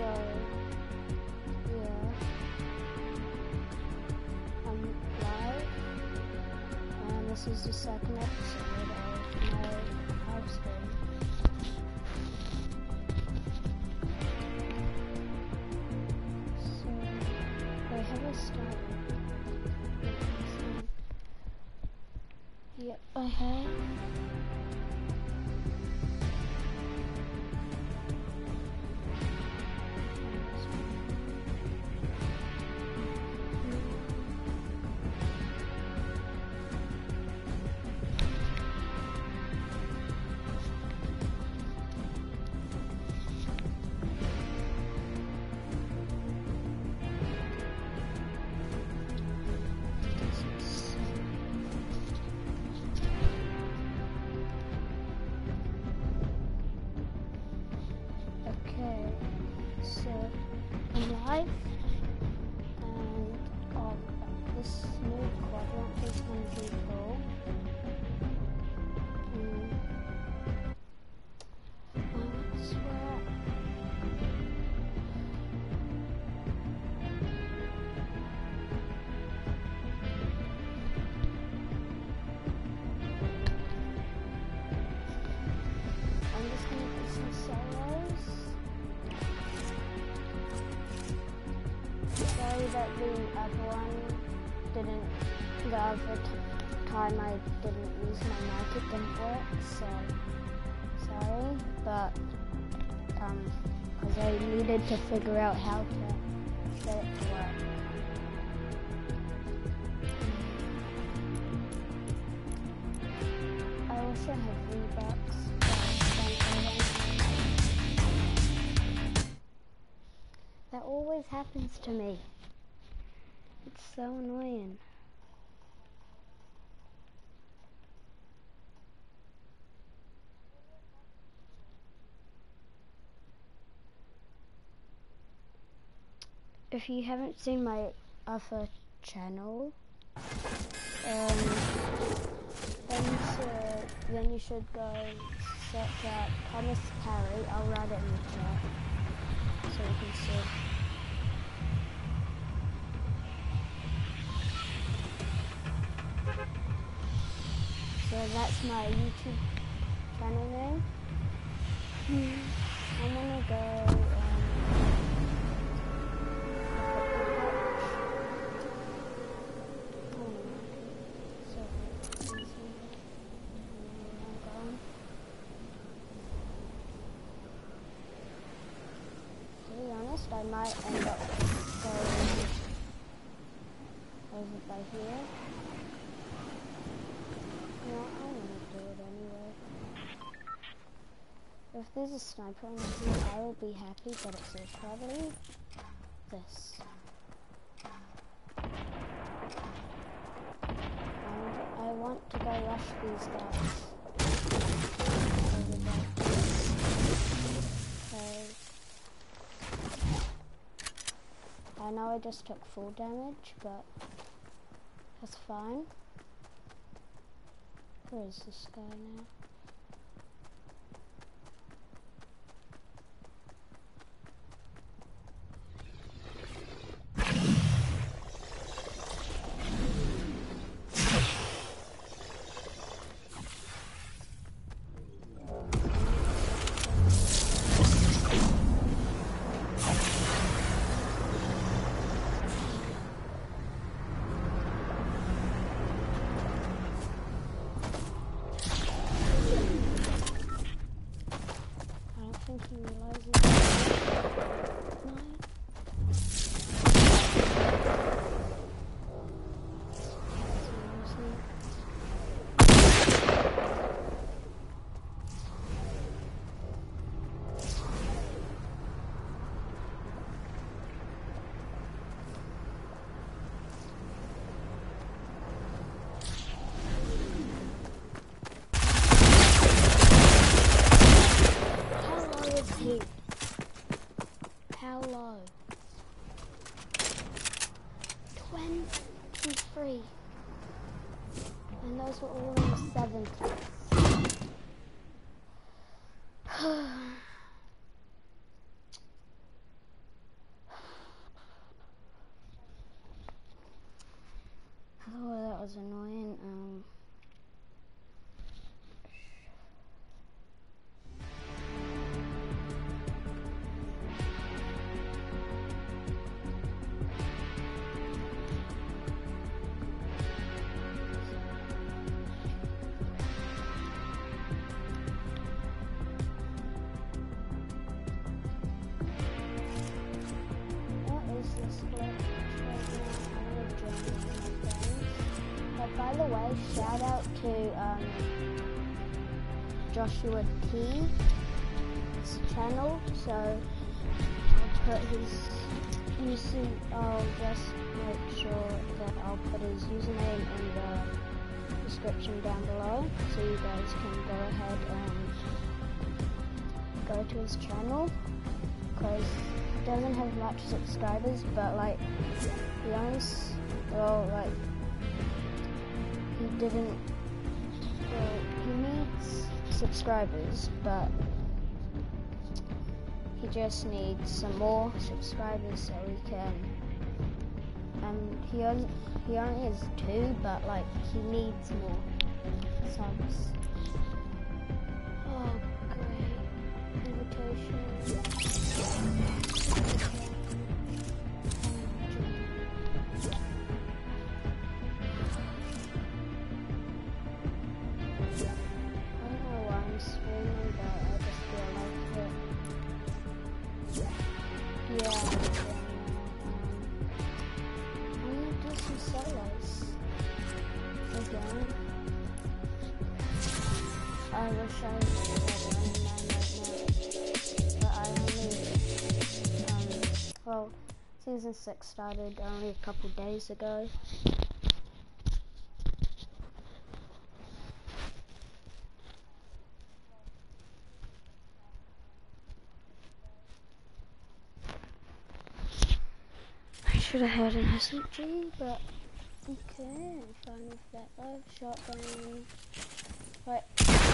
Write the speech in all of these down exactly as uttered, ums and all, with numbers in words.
yeah, I'm live, and this is the second episode of my house game. So, wait, have I started? Yep, I have. Live, and oh, this new quadrant is going to be cool. Mm. Um, I swear. I'm just going to put some solos. Sorry that the other one didn't, the other t time I didn't use my mic, it didn't work, so sorry, but um, because I needed to figure out how to get it to work. I also have V-Bucks. That always happens to me. It's so annoying. If you haven't seen my other channel, um, then you should, then you should go search out Thomas Parry. I'll write it in the chat so you can see. So that's my YouTube channel name. Hmm. I'm gonna go um, to be honest, I might end up going over by here. No, I want to do it anyway. If there's a sniper on here, I will be happy, but it's probably this. And I want to go rush these guys. I know I just took full damage, but that's fine. Where is this guy now? by the way, shout out to um, Joshua T's channel. So I'll put his username. I'll just make sure that I'll put his username in the description down below, so you guys can go ahead and go to his channel, because he doesn't have much subscribers, but like he owns, well, like he didn't, well, he needs subscribers, but he just needs some more subscribers so he can, and he only, he only has two, but like he needs more subs. Oh great, invitation. Yeah, yeah, um, I'm gonna do some solos again. I wish I was running mine right now, but I only, um, well, season six started only a couple days ago. Should have had an S M G, but okay, I'm fine with that though. Shotgun, right.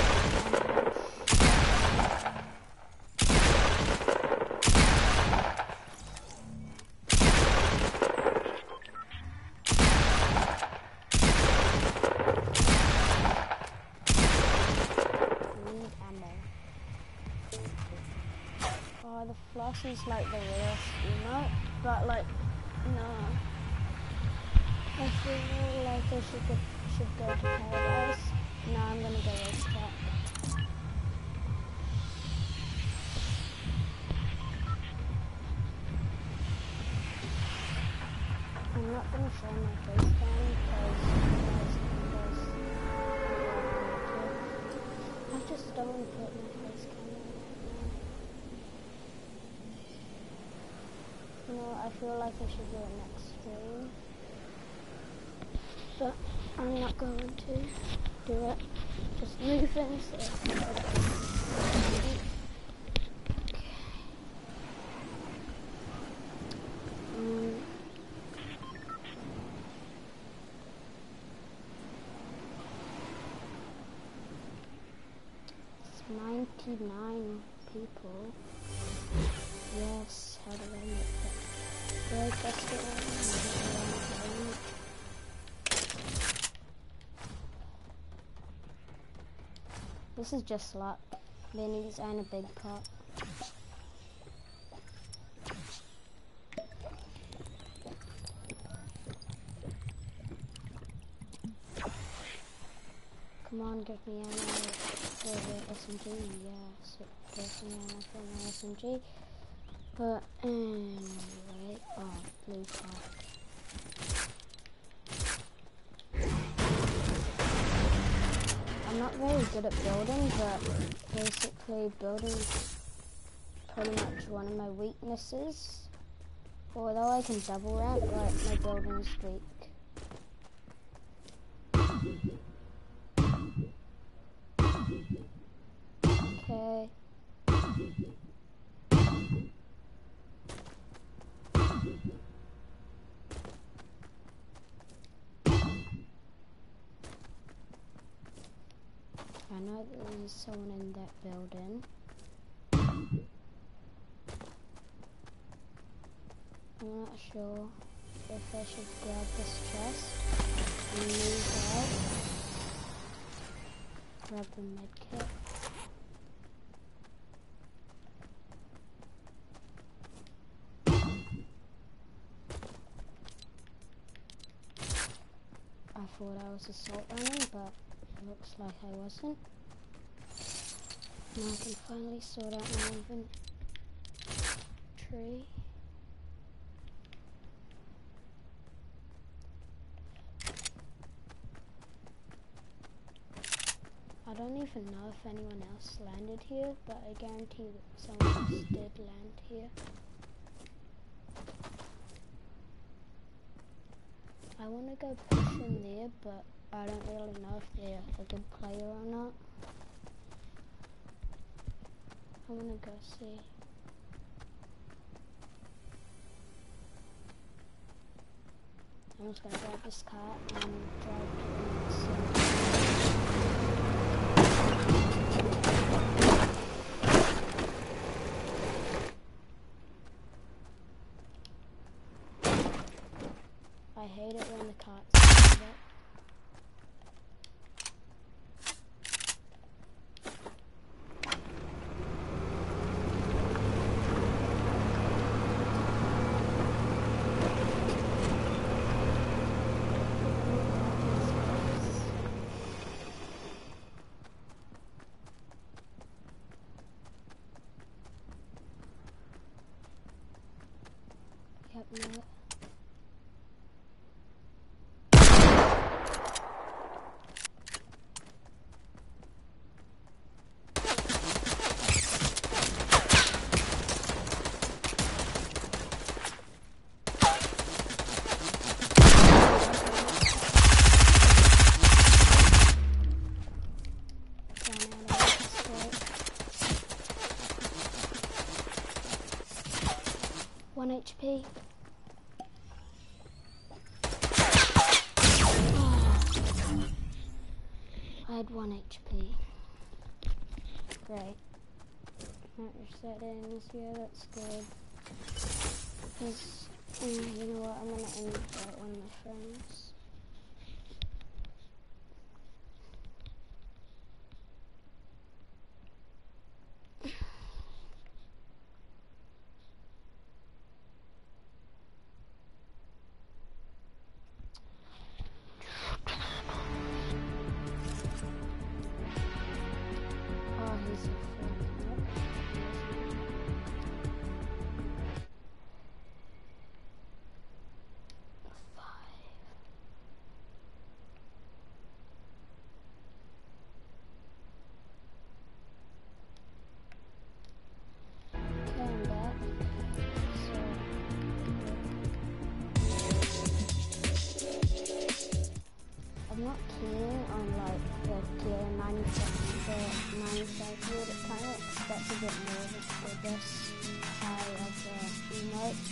Need ammo. Oh, the floss is like the worst emote, but like, no. I feel like I should go, should go to paradise. No, I'm gonna go racetrack. I'm not gonna show my face cam because you guys I just don't want to put my face cam on right now. You know, I feel like I should do it next stream, but I'm not going to do it. Just moving, so. Um, it's ninety-nine people. Yes, how do I make that? Do I test it on? This is just luck. Minis and a big pot. Come on, give me ammo for the S M G. Yes, it gives me ammo for my S M G. But anyway, oh, blue pot. I'm not very good at building, but basically building is pretty much one of my weaknesses. Although I can double ramp, like my building is weak. Okay. I know there's someone in that building. I'm not sure if I should grab this chest and move out. Grab the medkit. I thought I was assault running, but it looks like I wasn't. Now I can finally sort out my inventory. don't even know if anyone else landed here, but I guarantee that someone else did land here. I want to go push in there, but I don't really know if they're a good player or not. I want to go see. I'm just gonna grab this car and drive to I hate it when the carts do that. Yep, no. One H P. Oh. I had one H P. Great. Not your settings. Yeah, that's good. Cause, um, you know what? I'm gonna invite one of my friends. I'm not keen on like the tier ninety-five, the ninety-five unit planets. That's a bit more of a this high of the emote.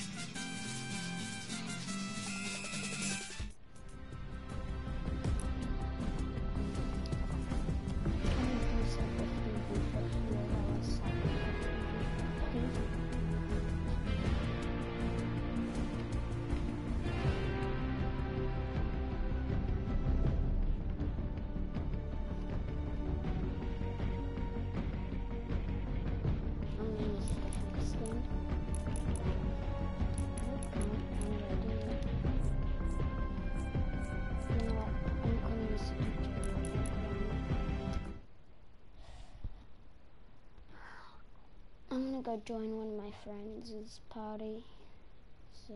I'm gonna go join one of my friends' party, so.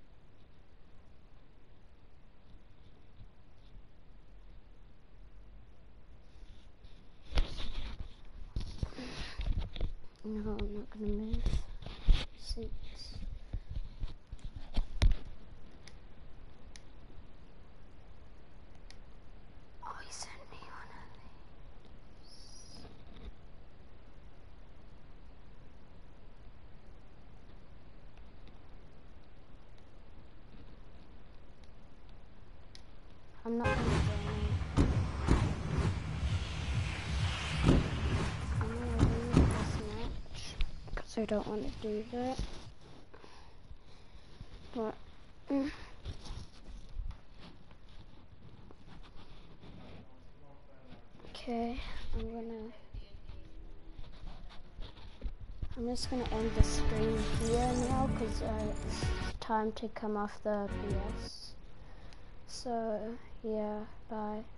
No, I'm not gonna move seats. Oh, he sent me one of these. I'm not gonna join him. I'm gonna leave this match because I don't want to do that. But mm. Okay, I'm gonna. I'm just gonna end the stream here now because uh, it's time to come off the P S. So yeah, bye.